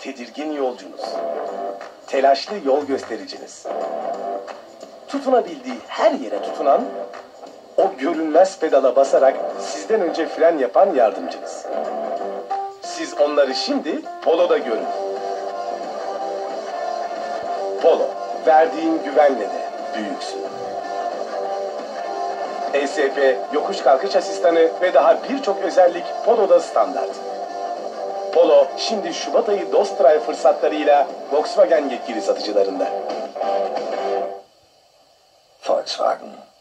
tedirgin yolcunuz. Telaşlı yol göstericiniz. Tutunabildiği her yere tutunan, o görünmez pedala basarak sizden önce fren yapan yardımcınız. Siz onları şimdi Polo'da görün. Polo, verdiğin güvenle de büyüksün. ESP, yokuş kalkış asistanı ve daha birçok özellik Polo'da standart. Polo, şimdi Şubat ayı Dost Drive fırsatlarıyla Volkswagen yetkili satıcılarında. Volkswagen.